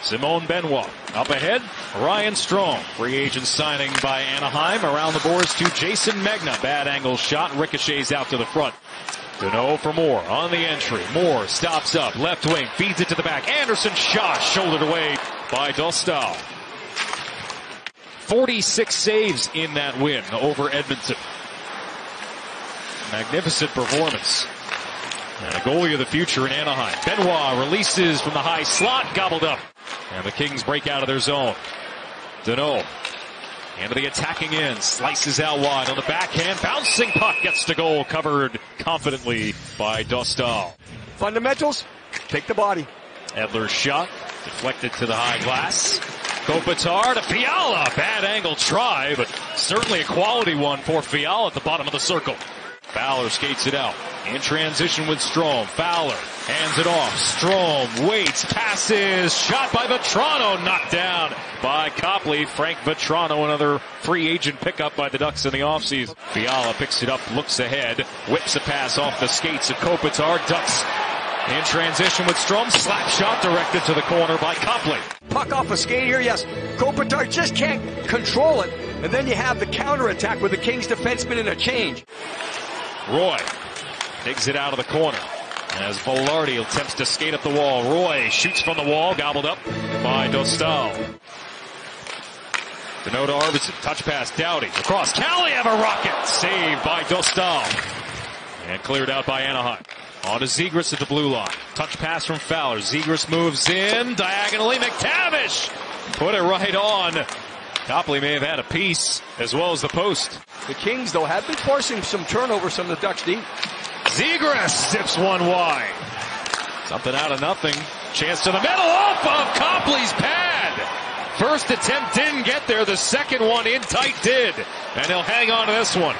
Simone Benoit up ahead. Ryan Strome, free agent signing by Anaheim. Around the boards to Jason Megna. Bad angle shot, ricochets out to the front. Danault for Moore on the entry. Moore stops up, left wing, feeds it to the back. Anderson shot, shouldered away by Dostal. 46 saves in that win over Edmonton. Magnificent performance. And a goalie of the future in Anaheim. Benoit releases from the high slot, gobbled up. And the Kings break out of their zone. Danault into the attacking end, slices out wide on the backhand. Bouncing puck gets to goal, covered confidently by Dostal. Fundamentals, take the body. Edler's shot, deflected to the high glass. Kopitar to Fiala. Bad angle try, but certainly a quality one for Fiala at the bottom of the circle. Fowler skates it out. In transition with Strome. Fowler hands it off. Strome waits, passes, shot by Vatrano, knocked down by Copley. Frank Vatrano, another free agent pickup by the Ducks in the offseason. Fiala picks it up, looks ahead, whips a pass off the skates of Kopitar. Ducks in transition with Strome. Slap shot directed to the corner by Copley. Puck off a skate here, yes. Kopitar just can't control it. And then you have the counterattack with the Kings defenseman in a change. Roy digs it out of the corner as Velarde attempts to skate up the wall. Roy shoots from the wall, gobbled up by Dostal. Danault to Arvidsson, touch pass, Doughty across. Kaliev, a rocket, saved by Dostal. And cleared out by Anaheim. On to Zegras at the blue line. Touch pass from Fowler. Zegras moves in diagonally. McTavish put it right on. Copley may have had a piece as well as the post. The Kings, though, have been forcing some turnovers from the Ducks deep. Zegras zips one wide. Something out of nothing. Chance to the middle, off of Copley's pad. First attempt didn't get there. The second one in tight did. And he'll hang on to this one.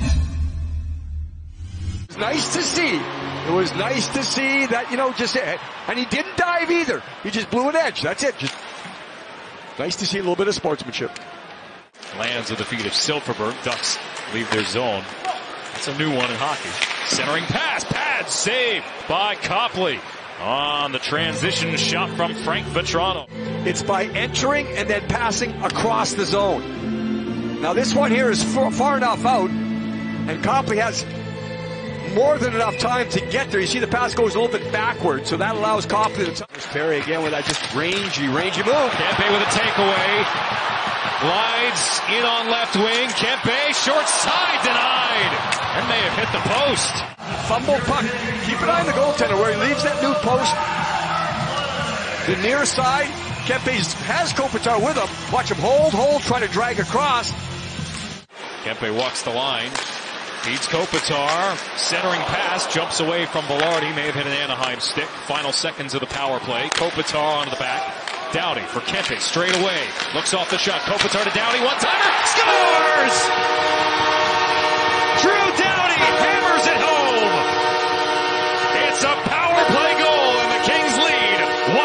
It was nice to see. It was nice to see that, and he didn't dive either. He just blew an edge. That's it. Just nice to see a little bit of sportsmanship. Lands at the feet of Silfverberg. Ducks leave their zone. That's a new one in hockey. Centering pass. Pad saved by Copley. On the transition shot from Frank Vatrano. It's by entering and then passing across the zone. Now this one here is far enough out, and Copley has more than enough time to get there. You see the pass goes a little bit backwards, so that allows Copley to... Perry again with that just rangy move. Kempe with a takeaway. Glides in on left wing. Kempe, short side, denied. And may have hit the post. Fumble puck. Keep an eye on the goaltender where he leaves that new post. The near side. Kempe has Kopitar with him. Watch him hold, try to drag across. Kempe walks the line. Feeds Kopitar. Centering pass. Jumps away from Velarde. May have hit an Anaheim stick. Final seconds of the power play. Kopitar onto the back. Doughty for Kempe, straight away. Looks off the shot. Kopitar to Doughty, one-timer, scores! Drew Doughty hammers it home. It's a power play goal, and the Kings lead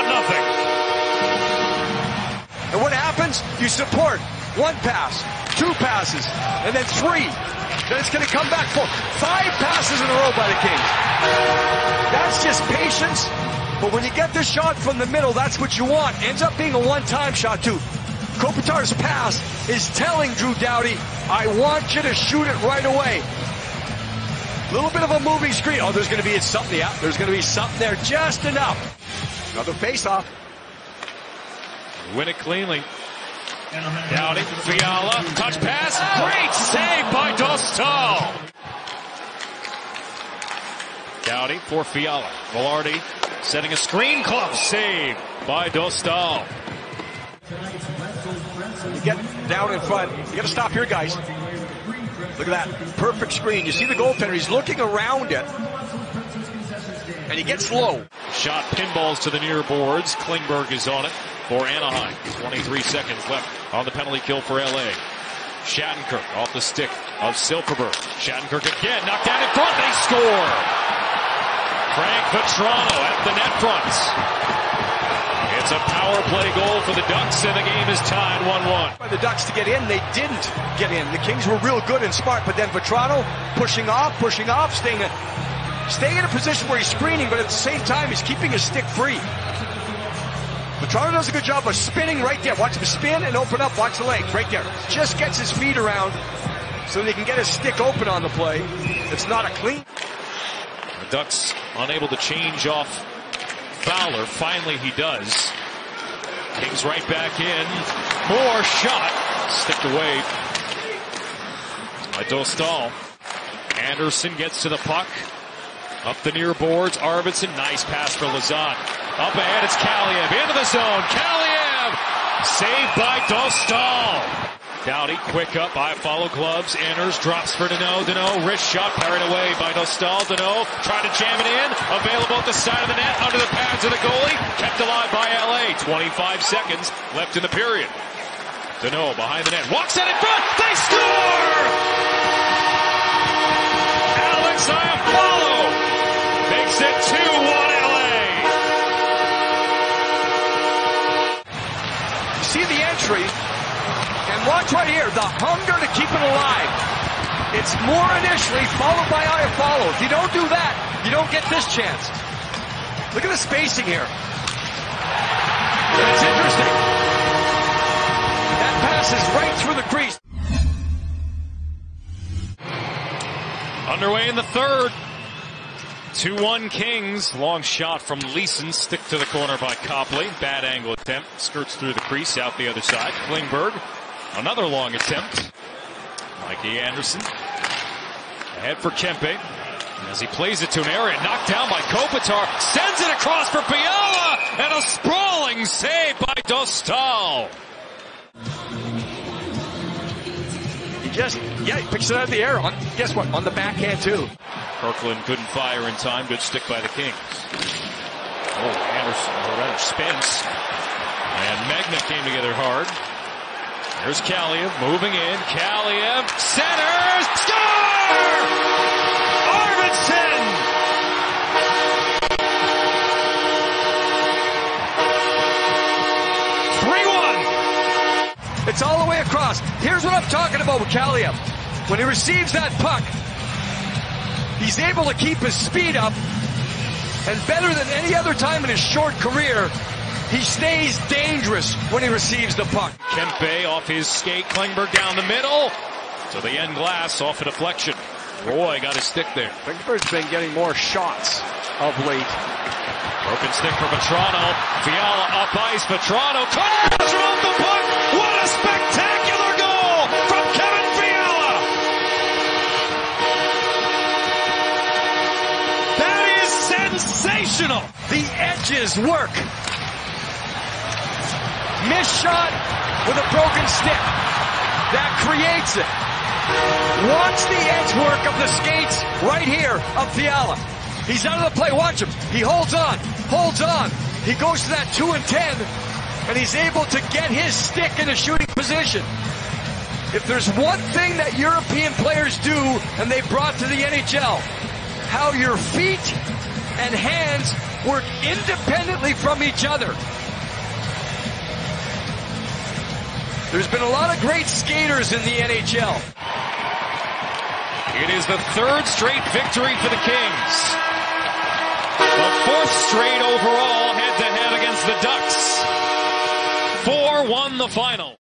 1-0. And what happens? You support one pass, two passes, and then three. Then it's going to come back for 5 passes in a row by the Kings. That's just patience. But when you get the shot from the middle, that's what you want. Ends up being a one-time shot, too. Kopitar's pass is telling Drew Doughty, I want you to shoot it right away. A little bit of a moving screen. Oh, there's going to be something. Yeah, there's going to be something there just enough. Another face-off. Win it cleanly. Doughty, Fiala, touch pass. Great save by Dostal. Doughty for Fiala. Velarde setting a screen, club save by Dostal. You get down in front. You got to stop here, guys. Look at that. Perfect screen. You see the goaltender. He's looking around it. And he gets low. Shot pinballs to the near boards. Klingberg is on it for Anaheim. 23 seconds left on the penalty kill for LA. Shattenkirk off the stick of Silfverberg. Shattenkirk again. Knocked down in front. They score. Frank Vatrano at the net front. It's a power play goal for the Ducks, and the game is tied 1-1. By the Ducks to get in, they didn't get in. The Kings were real good and smart, but then Vatrano pushing off, staying in a position where he's screening, but at the same time, he's keeping his stick free. Toronto does a good job of spinning right there. Watch him spin and open up. Watch the legs right there. Just gets his feet around so they can get his stick open on the play. It's not a clean. The Ducks unable to change off Fowler. Finally he does. Kings right back in. More shot. Sticked away by Dostal. Anderson gets to the puck. Up the near boards. Arvidsson. Nice pass for Lizotte. Up ahead it's Kaliev. Into the zone. Kaliev! Saved by Dostal. Doughty quick up by follow gloves. Enters. Drops for Danault. Danault wrist shot parried away by Dostal. Danault trying to jam it in. Available at the side of the net. Under the pads of the goalie. Kept alive by LA. 25 seconds left in the period. Danault behind the net. Walks out in front. They score! Alex Iafallo makes it 2-1 LA. You see the entry, and watch right here, the hunger to keep it alive. It's Moore initially, followed by Iafallo. If you don't do that, you don't get this chance. Look at the spacing here. It's interesting. That pass is right through the crease. Underway in the third. 2-1 Kings. Long shot from Leeson. Stick to the corner by Copley. Bad angle attempt. Skirts through the crease out the other side. Klingberg. Another long attempt. Mikey Anderson. Ahead for Kempe. As he plays it to an area. Knocked down by Kopitar. Sends it across for Fiala. And a sprawling save by Dostal. He picks it out of the air. Guess what? On the backhand, too. Kirkland couldn't fire in time. Good stick by the Kings. Oh, Anderson, or rather Spence. And Magna came together hard. There's Kaliev moving in. Kaliev centers. Score! Arvidsson! It's all the way across. Here's what I'm talking about with Kaliev. When he receives that puck, he's able to keep his speed up, and better than any other time in his short career, he stays dangerous when he receives the puck. Kempe off his skate. Klingberg down the middle to the end glass off a deflection. Roy got his stick there. Klingberg's been getting more shots of late. Broken stick for Vetrano. Fiala up ice. Vetrano cuts off the puck. What a spectacular goal from Kevin Fiala! That is sensational. The edges work. Missed shot with a broken stick. That creates it. Watch the edge work of the skates right here of Fiala. He's out of the play. Watch him. He holds on. Holds on. He goes to that 2 and 10, and he's able to get his stick in a shooting position. If there's one thing that European players do, and they brought to the NHL, how your feet and hands work independently from each other. There's been a lot of great skaters in the NHL. It is the third straight victory for the Kings. The fourth straight overall head-to-head against the Ducks. 4-1 the final.